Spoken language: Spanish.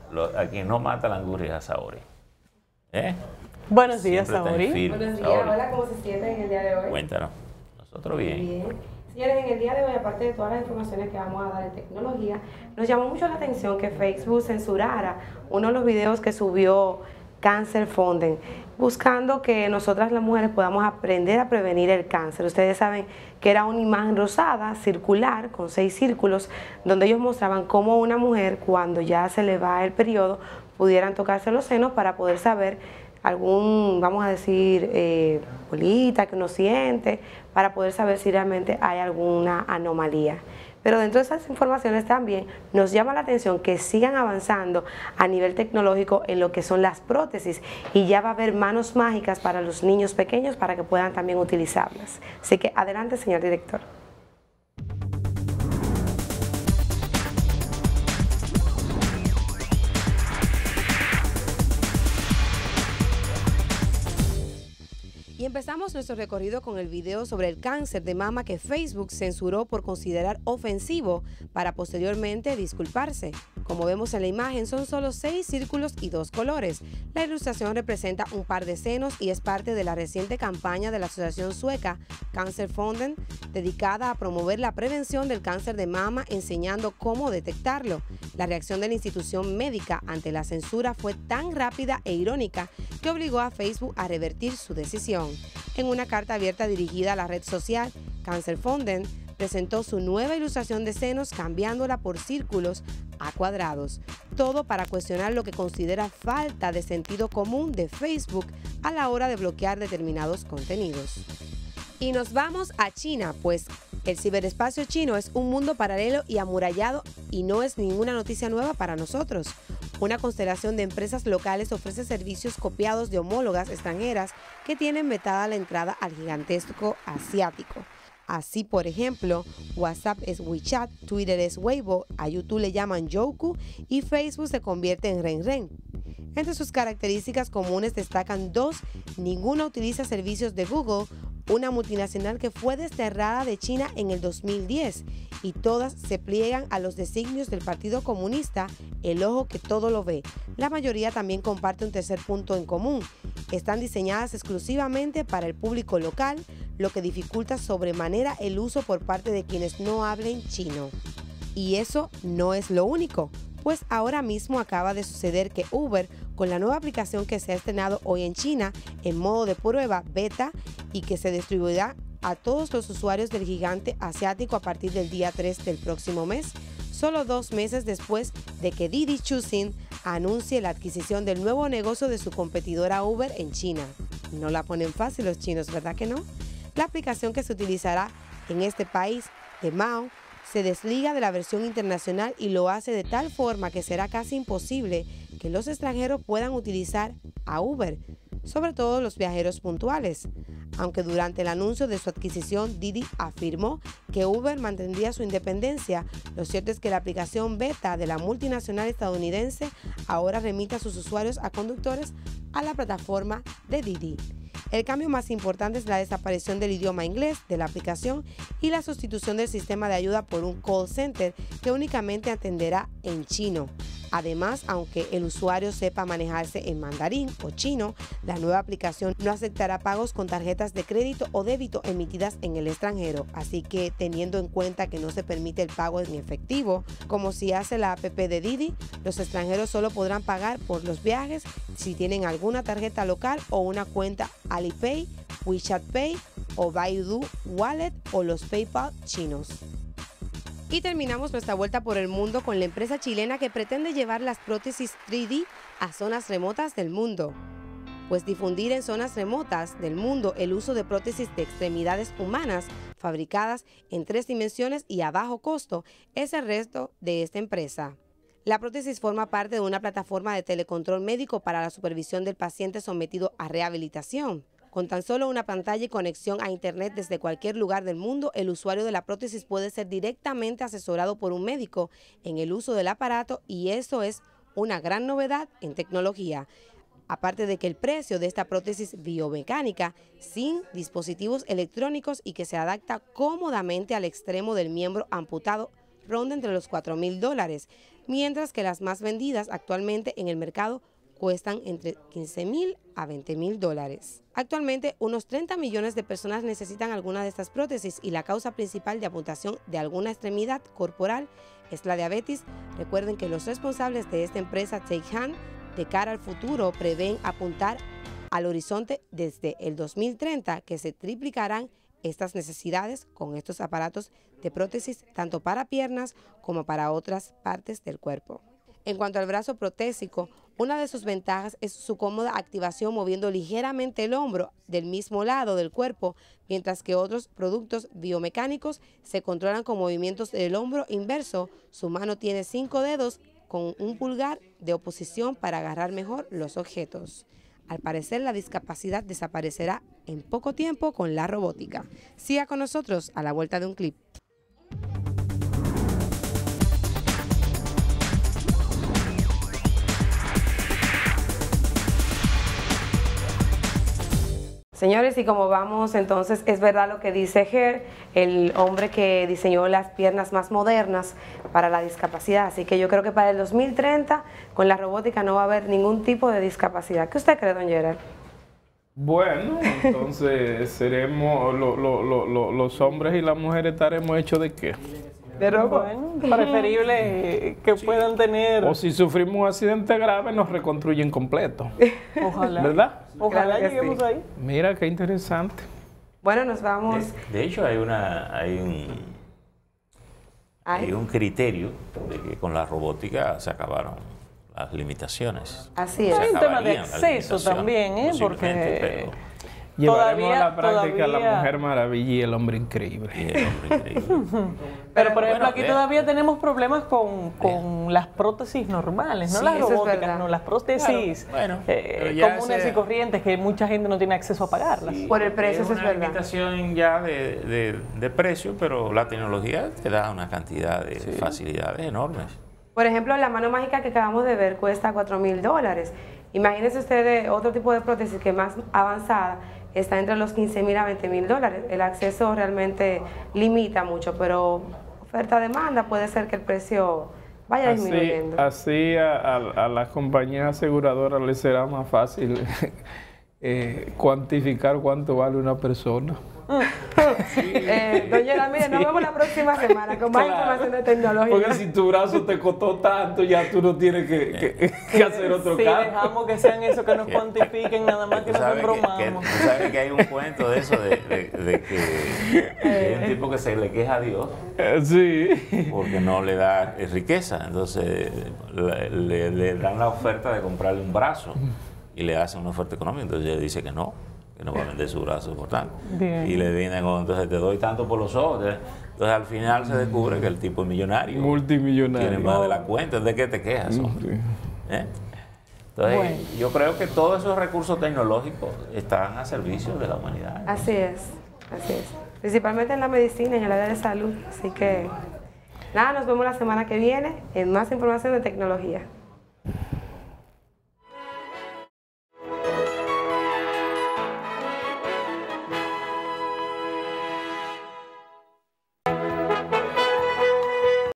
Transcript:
a quien no mata la angurria es a Saori. Buenos días, Siempre está en Saori. firme, Buenos días, Saori. hola, ¿cómo se sienten en el día de hoy? Cuéntanos. Nosotros bien. Bien. Señores, en el día de hoy, aparte de todas las informaciones que vamos a dar de tecnología, nos llamó mucho la atención que Facebook censurara uno de los videos que subió Cancer Fonden, buscando que nosotras las mujeres podamos aprender a prevenir el cáncer. Ustedes saben que era una imagen rosada, circular, con 6 círculos, donde ellos mostraban cómo una mujer, cuando ya se le va el periodo, pudieran tocarse los senos para poder saber algún, vamos a decir, bolita que uno siente, para poder saber si realmente hay alguna anomalía. Pero dentro de esas informaciones también nos llama la atención que sigan avanzando a nivel tecnológico en lo que son las prótesis, y ya va a haber manos mágicas para los niños pequeños para que puedan también utilizarlas. Así que adelante, señor director. Y empezamos nuestro recorrido con el video sobre el cáncer de mama que Facebook censuró por considerar ofensivo para posteriormente disculparse. Como vemos en la imagen, son solo 6 círculos y 2 colores. La ilustración representa un par de senos y es parte de la reciente campaña de la asociación sueca Cancer Fonden, dedicada a promover la prevención del cáncer de mama, enseñando cómo detectarlo. La reacción de la institución médica ante la censura fue tan rápida e irónica que obligó a Facebook a revertir su decisión. En una carta abierta dirigida a la red social, Cancer Fonden presentó su nueva ilustración de senos cambiándola por círculos a cuadrados, todo para cuestionar lo que considera falta de sentido común de Facebook a la hora de bloquear determinados contenidos. Y nos vamos a China, pues el ciberespacio chino es un mundo paralelo y amurallado y no es ninguna noticia nueva para nosotros. Una constelación de empresas locales ofrece servicios copiados de homólogas extranjeras que tienen vetada la entrada al gigantesco asiático. Así, por ejemplo, WhatsApp es WeChat, Twitter es Weibo, a YouTube le llaman Youku y Facebook se convierte en RenRen. Entre sus características comunes destacan 2. Ninguna utiliza servicios de Google, una multinacional que fue desterrada de China en el 2010, y todas se pliegan a los designios del Partido Comunista, el ojo que todo lo ve. La mayoría también comparte un tercer punto en común: están diseñadas exclusivamente para el público local, lo que dificulta sobremanera el uso por parte de quienes no hablen chino. Y eso no es lo único, pues ahora mismo acaba de suceder que Uber, con la nueva aplicación que se ha estrenado hoy en China en modo de prueba beta y que se distribuirá a todos los usuarios del gigante asiático a partir del día 3 del próximo mes, solo 2 meses después de que Didi Chuxing anuncie la adquisición del nuevo negocio de su competidora Uber en China. No la ponen fácil los chinos, ¿verdad que no? La aplicación que se utilizará en este país de Mao se desliga de la versión internacional y lo hace de tal forma que será casi imposible que los extranjeros puedan utilizar a Uber, sobre todo los viajeros puntuales. Aunque durante el anuncio de su adquisición Didi afirmó que Uber mantendría su independencia, lo cierto es que la aplicación beta de la multinacional estadounidense ahora remite a sus usuarios a conductores a la plataforma de Didi. El cambio más importante es la desaparición del idioma inglés de la aplicación y la sustitución del sistema de ayuda por un call center que únicamente atenderá en chino. Además, aunque el usuario sepa manejarse en mandarín o chino, la nueva aplicación no aceptará pagos con tarjetas de crédito o débito emitidas en el extranjero. Así que, teniendo en cuenta que no se permite el pago en efectivo, como si hace la app de Didi, los extranjeros solo podrán pagar por los viajes si tienen alguna tarjeta local o una cuenta Alipay, WeChat Pay o Baidu Wallet o los PayPal chinos. Y terminamos nuestra vuelta por el mundo con la empresa chilena que pretende llevar las prótesis 3D a zonas remotas del mundo. Pues difundir en zonas remotas del mundo el uso de prótesis de extremidades humanas fabricadas en 3 dimensiones y a bajo costo es el reto de esta empresa. La prótesis forma parte de una plataforma de telecontrol médico para la supervisión del paciente sometido a rehabilitación. Con tan solo una pantalla y conexión a Internet desde cualquier lugar del mundo, el usuario de la prótesis puede ser directamente asesorado por un médico en el uso del aparato, y eso es una gran novedad en tecnología. Aparte de que el precio de esta prótesis biomecánica sin dispositivos electrónicos y que se adapta cómodamente al extremo del miembro amputado ronda entre los $4.000, mientras que las más vendidas actualmente en el mercado cuestan entre $15.000 a $20.000. Actualmente, unos 30 millones de personas necesitan alguna de estas prótesis y la causa principal de amputación de alguna extremidad corporal es la diabetes. Recuerden que los responsables de esta empresa Take Hand, de cara al futuro, prevén apuntar al horizonte desde el 2030 que se triplicarán estas necesidades con estos aparatos de prótesis tanto para piernas como para otras partes del cuerpo. En cuanto al brazo protésico, una de sus ventajas es su cómoda activación moviendo ligeramente el hombro del mismo lado del cuerpo, mientras que otros productos biomecánicos se controlan con movimientos del hombro inverso. Su mano tiene 5 dedos con un pulgar de oposición para agarrar mejor los objetos. Al parecer, la discapacidad desaparecerá en poco tiempo con la robótica. Siga con nosotros a la vuelta de un clip. Señores, y como vamos, entonces es verdad lo que dice Ger, el hombre que diseñó las piernas más modernas para la discapacidad. Así que yo creo que para el 2030, con la robótica no va a haber ningún tipo de discapacidad. ¿Qué usted cree, don Gerard? Bueno, entonces seremos, los hombres y las mujeres estaremos hechos ¿de qué? De robo. Bueno, preferible que puedan tener... O si sufrimos un accidente grave, nos reconstruyen completo. Ojalá. ¿Verdad? Ojalá Claro que lleguemos sí. ahí. Mira, qué interesante. Bueno, nos vamos. De hecho, hay un criterio de que con la robótica se acabaron las limitaciones. Así es. Se Hay un tema de acabarían las acceso limitaciones, también, posiblemente, porque Llevaremos a la práctica todavía- la mujer maravilla y el hombre increíble. y el hombre increíble. Pero, por ejemplo, bueno, aquí todavía tenemos problemas con las prótesis normales, no Sí, las eso es robóticas, verdad. no las prótesis Claro, bueno, pero ya comunes y corrientes que mucha gente no tiene acceso a pagarlas. Por el precio, es eso es una verdad. limitación ya de precio, pero la tecnología te da una cantidad de facilidades enormes. Por ejemplo, la mano mágica que acabamos de ver cuesta $4.000. Imagínense ustedes otro tipo de prótesis que es más avanzada, está entre los $15.000 a $20.000. El acceso realmente limita mucho, pero oferta-demanda puede ser que el precio vaya disminuyendo. Así a las compañías aseguradoras les será más fácil cuantificar cuánto vale una persona. Don Gerard, mire, nos vemos la próxima semana con más información de tecnología. Porque si tu brazo te costó tanto, ya tú no tienes que hacer otro Si cambio. dejamos que sean eso, que nos cuantifiquen, nada más que Tú nos sabes embromamos. tú sabes que hay un cuento de eso, de que hay un tipo que se le queja a Dios Sí. porque no le da riqueza. Entonces le dan la oferta de comprarle un brazo y le hacen una oferta económica. Entonces él dice que no va a vender su brazo por tanto. Bien. Y le vienen con, entonces te doy tanto por los ojos. Entonces al final se descubre que el tipo es millonario. Multimillonario. Tiene más de la cuenta. ¿De qué te quejas, hombre? ¿Eh? Entonces Bueno. yo creo que todos esos recursos tecnológicos están a servicio de la humanidad. Así es, así es. Principalmente en la medicina, en el área de salud. Así que, nada, nos vemos la semana que viene en más información de tecnología.